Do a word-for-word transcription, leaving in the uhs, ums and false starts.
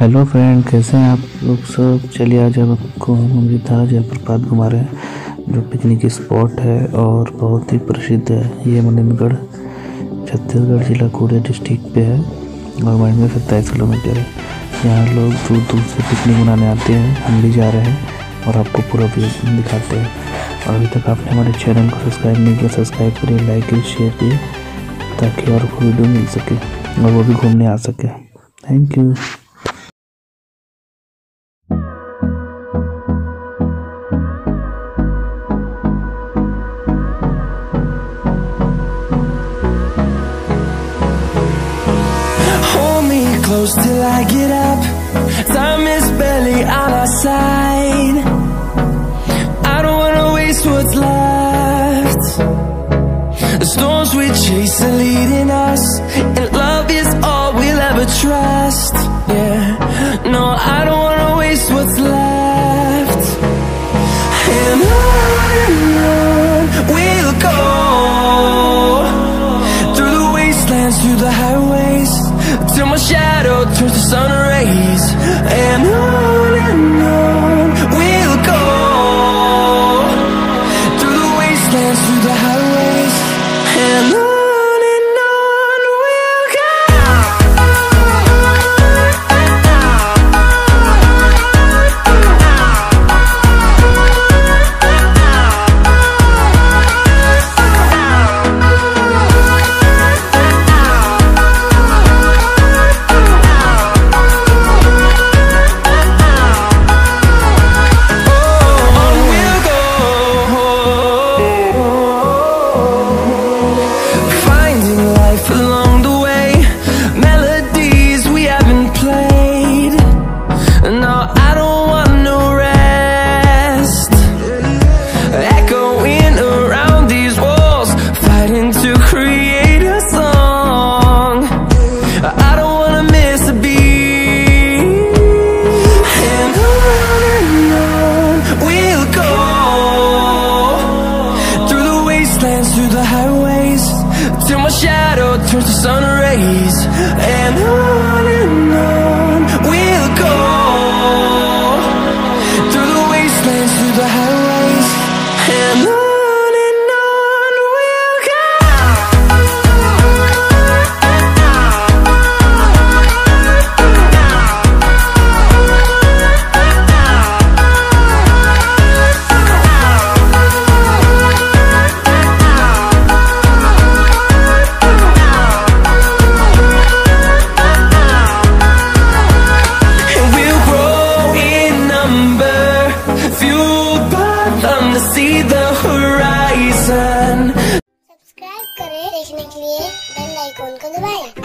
Hello friend, कैसे हैं आप लोग सब। चलिए आज हम आपको अमृतधारा जलप्रपात घुमा रहे हैं, जो पिकनिक स्पॉट है और बहुत ही प्रसिद्ध है। ये मनंदगढ़ छत्तीसगढ़ जिला कोरिया डिस्ट्रिक्ट पे है और माइनस में सत्ताईस किलोमीटर है। यहाँ लोग दूर दूर से पिकनिक मनाने आते हैं। हम भी जा रहे हैं और आपको पूरा व्यू दिखाते हैं। और अभी तक आपने हमारे चैनल को सब्सक्राइब नहीं किया, सब्सक्राइब करिए, लाइक करिए, शेयर करिए, ताकि और को वीडियो मिल सके और वो भी घूमने आ सके। Thank you. Close till I get up. Time is barely on our side. I don't wanna waste what's left. The storms we chase are leading us, and love is all we'll ever trust. Yeah, no, I don't wanna waste what's left. And on and on we'll go, through the wastelands, through the highways, till my shadow turns to sun rays. And on and on we'll go, through the wastelands, through the highways, and on. Through the highways, till my shadow turns to sun rays. And on and on we'll go, through the wastelands, through the highways, and on. See the horizon. Subscribe करें, देखने के लिए bell icon को दबाएं।